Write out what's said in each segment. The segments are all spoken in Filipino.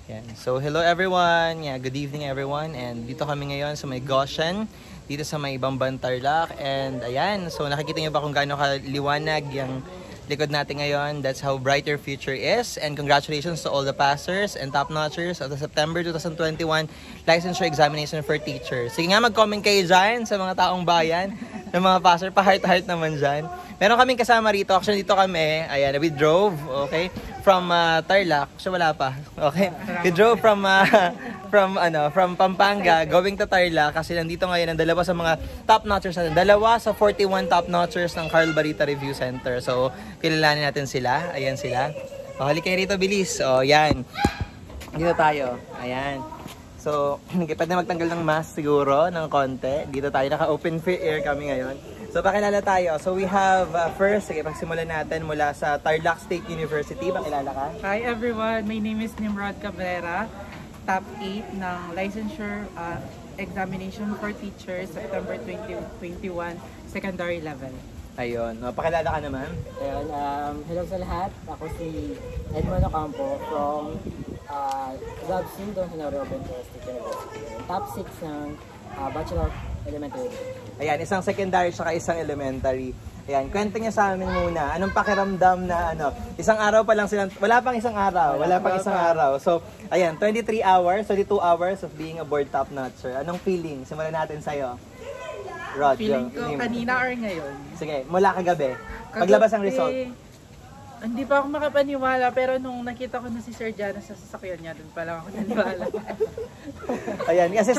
Yan. So, hello everyone. Yeah, good evening everyone. And dito kami ngayon sa may Goshen, dito sa may Bamban Tarlac. And ayan, so nakikita niyo ba kung gaano kaliwanag yung likod natin ngayon? That's how bright your future is. And congratulations to all the passers and top-notchers of the September 2021 licensure examination for teachers. Sige nga, mag-comment kayo dyan sa mga taong bayan, ng mga passer, pa-heart-heart naman dyan. Meron kaming kasama rito. Actually, dito kami, ayan, we drove, okay, from Tarlac. So, wala pa. Okay? We drove from Pampanga going to Tarlac kasi nandito ngayon ang dalawa sa mga top-notchers natin. Dalawa sa 41 top-notchers ng Carl Barita Review Center. So, kilalanin natin sila. Ayan sila. O, halik kayo rito, bilis. O, yan. Dito tayo. Ayan. So, pwede magtanggal ng mask siguro ng konti. Dito tayo. Naka-open air kami ngayon. So, pakilala tayo. So, we have first, sige, pagsimulan natin mula sa Tarlac State University. Pakilala ka? Hi everyone, my name is Nimrod Cabrera, top 8 ng licensure examination for teachers September 2021 secondary level. Ayun. Pakilala ka naman. Ayun, hello sa lahat. Ako si Edmond Ocampo from Zabsun, doon sa Nairobi State University. Top 6 ng Bachelor of Elementary. Ayan, isang secondary saka isang elementary. Ayan, kwento niya sa amin muna. Anong pakiramdam na isang araw pa lang silang, wala pang isang araw. So, ayan, 23 hours, 22 hours of being a board top-notcher. Anong feeling? Simulan natin sa'yo. Rod, Feeling ko kanina or ngayon? Sige, mula kagabi. Paglabas ang result. Hindi pa ako makapaniwala, pero nung nakita ko na si Sir Jana sa sasakyan niya, doon pa lang ako naniwala. Ayan, kasi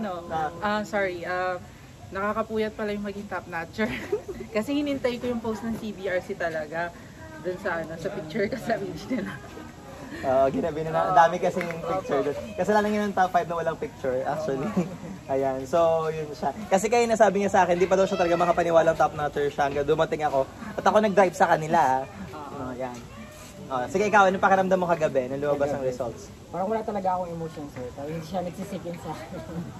nakakapuyat pala yung maging top-notcher. Kasi hinintay ko yung post ng CBRC talaga doon sa picture ka sa page nila. Ginabi na. Dami kasi yung picture doon. Kasi lang yun yung top 5 na walang picture, actually. Ayan, so yun siya. Kasi kayo nasabi niya sa akin, di pa daw siya talaga makapaniwalang top-notcher siya. Hanggang dumating ako. At ako nag-drive sa kanila. Ayan. Sige, ikaw, anong pakiramdam mo kagabi nung lumabas ang results? Parang wala talaga akong emotions, sir. Parang hindi siya nagsisikin sa akin.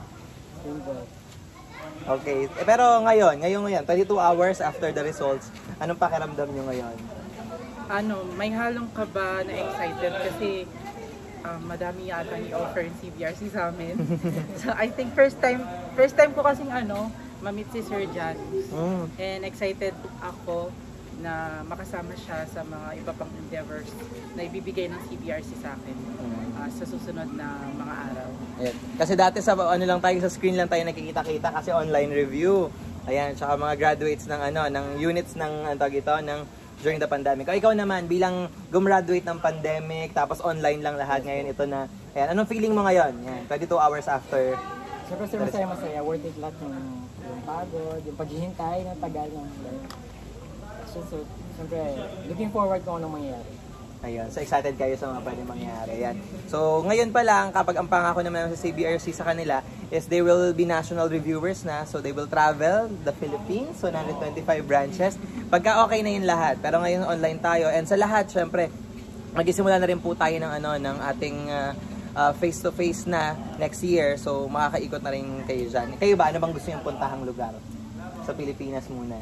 Okay. Pero ngayon, 22 hours after the results, anong pakiramdam nyo ngayon? May halong kaba na excited kasi madami yata ni-offer yung CBRC sa amin. So I think first time ko kasing ma-meet si Sir Jan. And excited ako na makasama siya sa mga iba pang endeavors na ibibigay ng CBRC sa akin sa susunod na mga araw. Ayan. Kasi dati sa lang tayo, sa screen lang tayo nakikita-kita kasi online review. Ayan, tsaka mga graduates ng ng units ng ng during the pandemic. O ikaw naman bilang gumraduate ng pandemic tapos online lang lahat ngayon ito na. Ayan, anong feeling mo ngayon? Ayan, 22 hours after. Siyempre masaya, worth it lahat yung pagod, yung paghihintay ng tagal ng so, siyempre, looking forward kung anong mangyayari. Ayun, so excited kayo sa mga pwede mangyari. Ayan. So ngayon pa lang, kapag ang pangako naman sa CBRC sa kanila is they will be national reviewers na. So they will travel the Philippines, so 125 branches. Pagka okay na yun lahat. Pero ngayon online tayo. And sa lahat, syempre, magsisimula na rin po tayo ng ng ating face-to-face na next year. So makakaikot na rin kayo dyan. Kayo ba, ano bang gusto niyong puntahang lugar? Sa Pilipinas muna.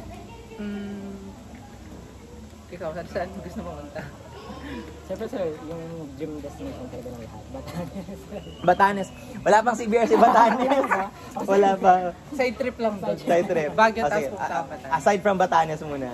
Ikaw, saan gusto mo punta? Siyempre sir, yung dream destination talaga ng lahat. Batanes. Wala pang CBRC Batanes. Wala pa. Side trip lang doon. Side trip. Baguio tapos punta Batanes. Aside from Batanes muna.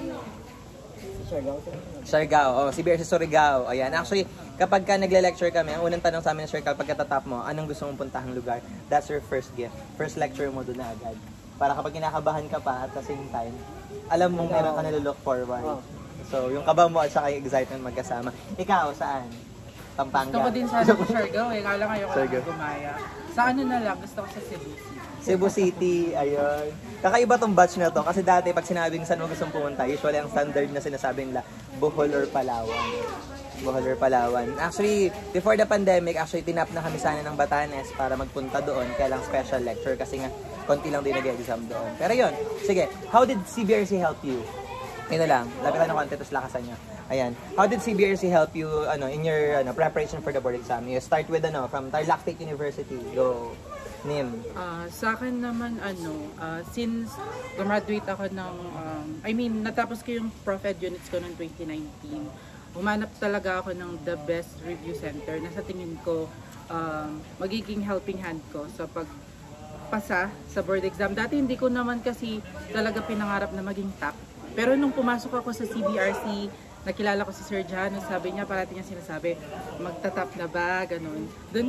Siargao. CBRC Surigao. Ayan. Actually, kapag ka nagle-lecture kami, ang unang tanong sa amin ng Sir Carl, pagkatatap mo, anong gusto mong puntahang lugar? That's your first gift. First lecture mo doon na agad. Para kapag kinakabahan ka pa at the same time, alam mong meron ka na-look forward. So, yung kaba mo at saka yung excitement magkasama. Ikaw, saan? Pampanga? Gusto ko din sana sa Siargao eh. Kala ngayon ko lang gumaya. Sa na lang, gusto ko sa Cebu City. Cebu City, ayun. Kakaiba tong batch na to. Kasi dati, pag sinabing saan mo gustong pumunta, usually ang standard na sinasabi nila, Bohol or Palawan. Bohol or Palawan. Actually, before the pandemic, tinap na kami sana ng Batanes para magpunta doon. Kaya lang special lecture kasi nga, konti lang din nag-exam doon. Pero yun, sige, how did CBRC help you? Ito lang, lapitan ng konti, tapos lakasan nyo. Ayan. How did CBRC help you in your preparation for the board exam? You start with from Tarlac State University. Go, Nim. Sa akin naman, since graduate ako ng, natapos ko yung Prof Ed units ko noong 2019, humanap talaga ako ng the best review center na sa tingin ko magiging helping hand ko sa pagpasa sa board exam. Dati hindi ko naman kasi talaga pinangarap na maging top. Pero nung pumasok ako sa CBRC, nakilala ko si Sir Jano, sabi niya, parati niya sinasabi, magta-top na ba, ganun.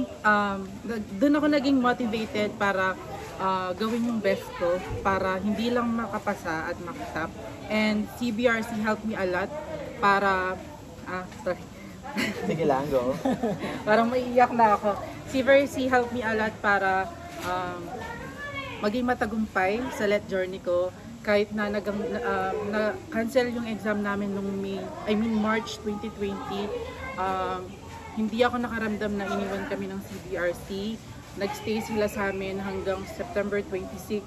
Doon ako naging motivated para gawin yung best ko para hindi lang makapasa at makatap. And CBRC helped me a lot para, sorry. Sige lang, go. Parang maiiyak na ako. CBRC helped me a lot para maging matagumpay sa let journey ko. Kahit na na-cancel yung exam namin nung March 2020, hindi ako nakaramdam na iniwan kami ng CBRC. Nagstay sila sa amin hanggang September 26,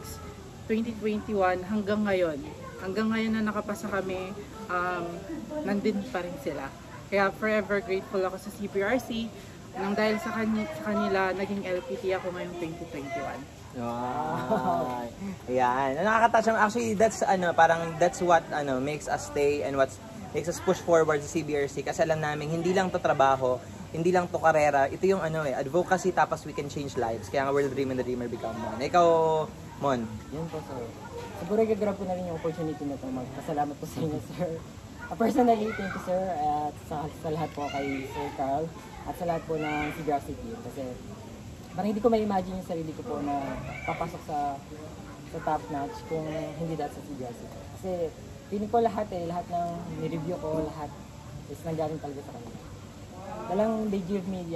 2021 hanggang ngayon. Hanggang ngayon na nakapasa kami, nandun pa rin sila. Kaya forever grateful ako sa CBRC. Nang dahil sa kanila, naging LPT ako ngayong 2021. Wow. Ayan. Nakaka-touch. Actually, that's that's what makes us stay and what makes us push forward sa CBRC kasi alam namin hindi lang to trabaho, hindi lang to karera. Ito yung advocacy tapos we can change lives. Kaya nga we're the dream and the dreamer become one. Ikaw, Mon. Yun po, sir. Siguro i-grab ko na rin yung opportunity na ito. Magpasalamat po sa inyo, sir. Personally, thank you, sir. At sa lahat po kay Sir Carl at sa lahat po ng CBRC team kasi parang hindi ko may imagine yung sarili ko po na papasok sa top notch kung hindi dahil sa CBRC. Kasi feeling ko lahat ng ni-review ko, lahat is nanggaling talaga sa kanila. Talang they give me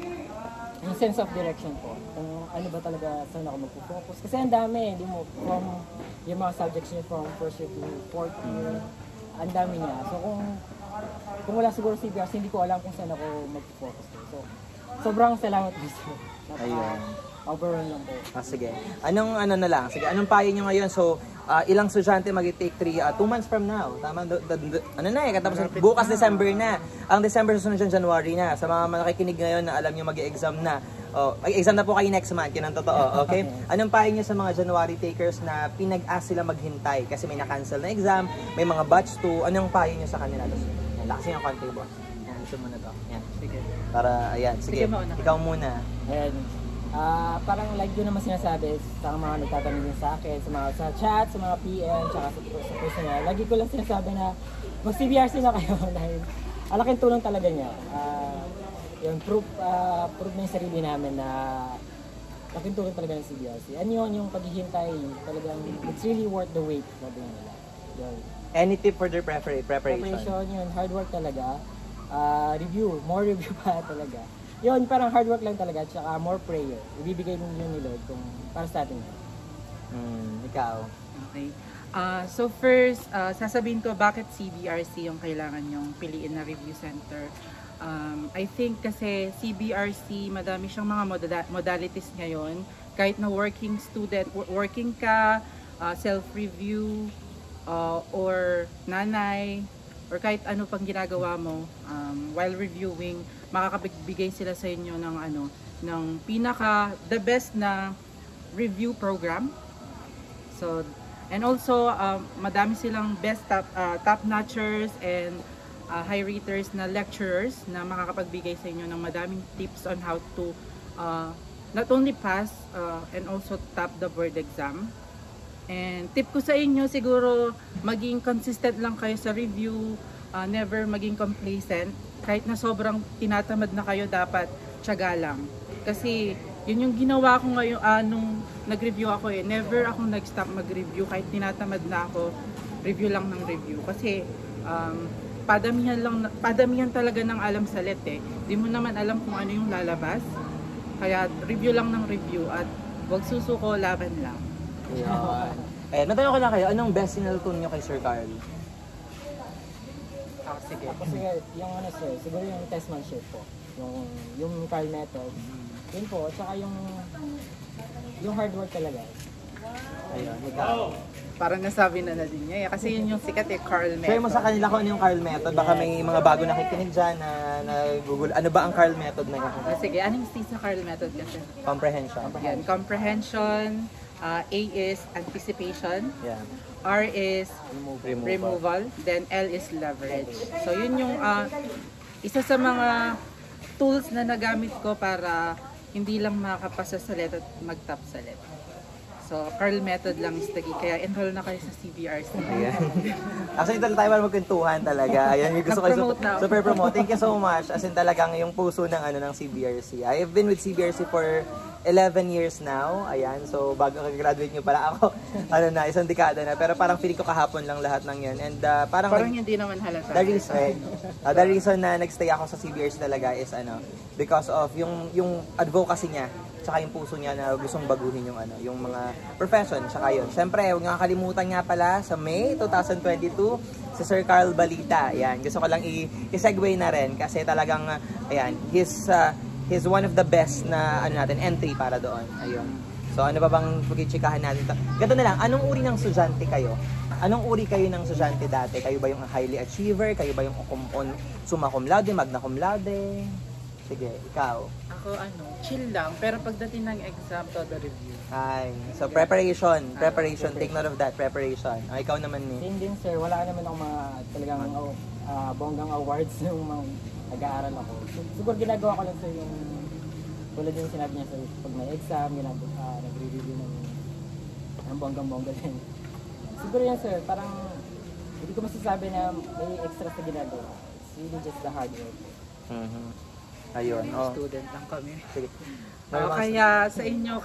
yung sense of direction po. Kung ano ba talaga saan ako magpo-focus. Kasi ang dami, hindi mo, from yung mga subjects niyo from first year to fourth year, ang dami niya. So kung wala siguro CBRC, hindi ko alam kung saan ako magpo-focus. So sobrang salamat po sir. Ayun. Overall lang po. Sige. Anong payo nyo ngayon? So, ilang estudyante mag-take 2 months from now? Tama? Katapos bukas December na. Ang December susunod dyan, January na. Sa mga nakikinig ngayon na alam nyo mag-exam na. Exam na po kayo next month, yun ang totoo. Okay? Anong payo nyo sa mga January takers na pinag-ask sila maghintay? Kasi may na-cancel na exam, may mga batch 2. Anong payo nyo sa kanila? Lakasin ang konti, boss. Gusto mo na to. Yan. Sige. Para, ayan. Sige, ikaw muna. Ayan. Parang like yun naman sinasabi sa mga nagtatanong din sa akin, sa chat, sa mga PM, tsaka sa personal. Lagi ko lang sinasabi na mag-CBRC na kayo dahil alaking tulong talaga niya. Yun, proof na yung sarili namin na laking tulong talaga ng CBRC. And yun, yung paghihintay, talagang it's really worth the wait, sabi nila. Yun. Any tip for their preparation? Preparation, yun, hard work talaga. More review pa talaga. Yun, parang hard work lang talaga, tsaka more prayer. Ibibigay din yun ni Lord kung para sa atin. Ikaw? Okay. So first, sasabihin ko bakit CBRC yung kailangan yung piliin na review center. I think kasi CBRC, madami siyang mga modalities ngayon. Kahit na working student, working ka, self-review, or nanay, or kahit ano pang ginagawa mo while reviewing, makakapagbigay sila sa inyo ng the best na review program. So, and also madami silang best top notchers and high raters na lecturers na makakapagbigay sa inyo ng madaming tips on how to not only pass and also top the board exam. And tip ko sa inyo, siguro maging consistent lang kayo sa review, never maging complacent. Kahit na sobrang tinatamad na kayo, dapat tiyaga lang. Kasi yun yung ginawa ko ngayon nung nag-review ako never akong nag-stop mag-review kahit tinatamad na ako, review lang ng review. Kasi padamihan talaga ng alam sa let Di mo naman alam kung ano yung lalabas. Kaya review lang ng review at wag susuko, laban lang. Yeah. Natanong ko na kayo, anong best sinalutun nyo kay Sir Carl? Sige. Kasi yung sir, siguro yung testmanship po. Yung Carl method. Yun po, at saka yung hard work talaga. Ayun, ikaw. Parang nasabi na din niya. Kasi yun yung sikat Carl method. Share mo sa kanila kung ano yung Carl method. Baka may mga bago nakikinig dyan na Google. Ano ba ang Carl method na yun? Sige, anong sa Carl method kasi? Comprehension. Yan, comprehension, A is anticipation, Yeah. R is Removal. removal, then L is leverage. So yun yung isa sa mga tools na nagamit ko para hindi lang makapasa sa let at mag-top sa let. So, Carl method lang is tagi. Kaya enroll na kayo sa CBRC. Ayan. Actually, tayo para magkwentuhan talaga. Ayan, yung gusto ko Nag-promote na ako. super promote. Thank you so much. As in talagang yung puso ng CBRC. I've been with CBRC for 11 years now. Ayan, so bago kag-graduate nyo pala ako, isang dekada na. Pero parang feeling ko kahapon lang lahat ng yun. And parang Hindi naman halata. the reason na nagstay ako sa CBRC talaga is because of yung advocacy niya, tsaka yung puso niya na gustong baguhin yung mga profession, tsaka yun. Siyempre, huwag nga kalimutan nga pala sa May 2022, si Sir Carl Balita. Ayan, gusto ko lang i-segue na rin kasi talagang, ayan, he's one of the best na entry para doon. Ayun. So ano ba bang pag-chikahan natin? Ganito na lang, anong uri ng estudyante kayo? Anong uri kayo ng estudyante dati? Kayo ba yung highly achiever? Kayo ba yung summa cum laude, magna cum laude? Sige, ikaw. Ako chill lang. Pero pagdating ng exam, todo review. Ay, so preparation, take note of that, preparation. Ikaw naman ni. Same din sir, wala naman akong mga talagang bonggang awards nung mga nag-aaral ako. Siguro ginagawa ko lang sir yung tulad yung sinabi niya sir, pag may exam, nagre-review ng bonggang-bongga din. Siguro yan sir, parang hindi ko masasabi na may extra sa ginagawa. It's really just the hard work. Ayun. Student lang kami. Sige. Kaya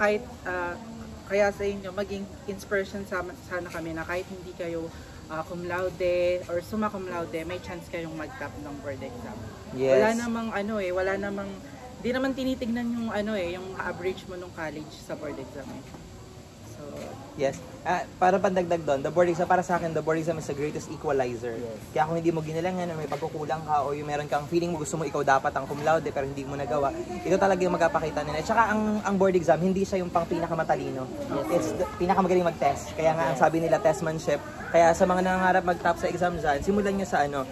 sa inyo maging inspiration sana kami na kahit hindi kayo cum laude or summa cum laude, may chance kayong mag-top ng board exam. Yes. Wala namang di naman tinitignan yung yung average mo nung college sa board exam. So, yes. Para pandagdag doon, the board exam, para sa akin, the board exam is the greatest equalizer. Yes. Kaya kung hindi mo ginalangan, may pagkukulang ka o yung meron kang feeling mo gusto mo ikaw dapat ang cum laude pero hindi mo nagawa, ito talaga yung magpapakita nila. Tsaka ang board exam, hindi siya yung pang pinakamatalino. It's the pinakamagaling mag-test. Kaya nga ang sabi nila, testmanship. Kaya sa mga nangangarap mag-top sa exam dyan, simulan nyo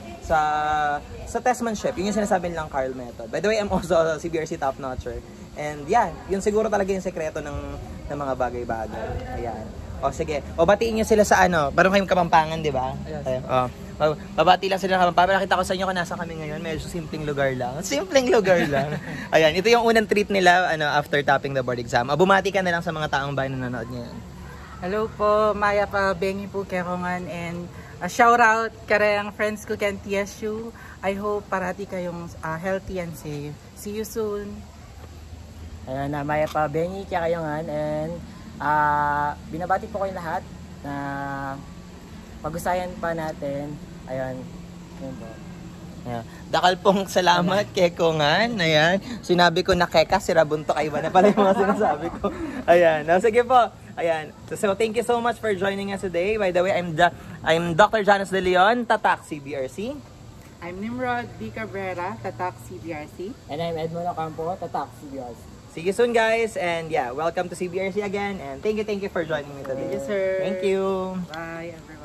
sa testmanship. Yun yung sinasabi nilang Carl method. By the way, I'm also a CBRC top notcher. And yeah, yun siguro talaga yung sekreto ng mga bagay-bagay. Ayan. O sige. O batiin nyo sila sa parang kayong Kapampangan, di ba? Yes. Babati lang sila ng Kapampangan. Nakita ko sa inyo kung nasa kami ngayon. Medyo simpleng lugar lang. Simpleng lugar lang. Ayan. Ito yung unang treat nila after topping the board exam. Bumati ka na lang sa mga taong bayan na nanonood ngayon. hello po, Maya pa Bengi po Kerongan, and shout out karayang friends ko kan TSU. I hope parati kayong healthy and safe. See you soon. Ayun, Maya pa Bengi Kakayongan, and binabati po kayong lahat na pag-usayan pa natin. Ayun, yun po. Yeah. Dakal pong salamat, Kekongan. Ayan. Sinabi ko na Keka, si Rabunto, iba na pala yung mga sinasabi ko. Ayan. Sige po. Ayan. So thank you so much for joining us today. By the way, I'm Dr. Janice De Leon, Tatak CBRC. I'm Nimrod D. Cabrera, Tatak CBRC. And I'm Edmond Ocampo, Tatak CBRC. See you soon, guys. And yeah, welcome to CBRC again. And thank you for joining me today. Thank you, sir. Thank you. Bye, everyone.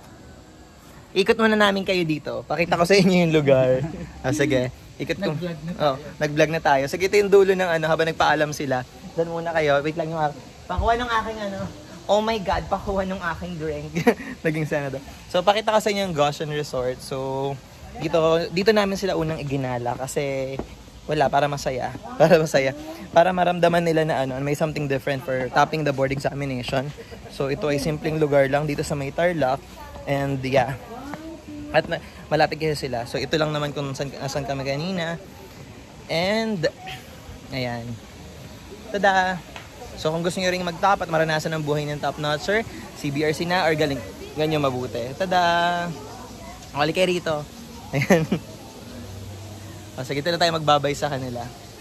Ikot muna namin kayo dito. Pakita ko sa inyo yung lugar. Sige. Ikot ko. Nag-vlog na tayo. Nag-vlog na tayo. Sige, ito yung dulo ng habang nagpaalam sila. Doon muna kayo. Wait lang yung pakuha ng aking oh my God, pakuha ng aking drink. Naging senado. So, pakita ko sa inyo yung Goshen Resort. So, dito namin sila unang iginala kasi para masaya. Para maramdaman nila na may something different for topping the board examination. So, ito ay simpleng lugar lang dito sa May Tarlac. And yeah. At malapit kasi sila. So, ito lang naman kung saan kami kanina. And, ayan. Tada! So, kung gusto nyo rin mag-top at maranasan ang buhay ng top notcher, CBRC na or ganyan mabuti. Tada! Kali kayo rito. Ayan. Sige, ito na tayo magbabay sa kanila.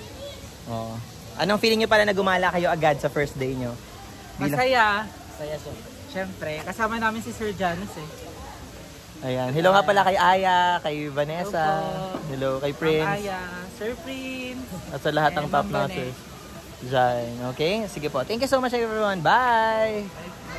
Anong feeling nyo pala na gumala kayo agad sa first day nyo? Masaya. Saya siya. Siyempre, kasama namin si Sir Janice Ayan. Hello nga pala kay Aya, kay Vanessa. Hello kay Prince. Aya, Sir Prince. At sa lahat ng And top Ma'am notchers. Diyan. Okay? Sige po. Thank you so much everyone. Bye!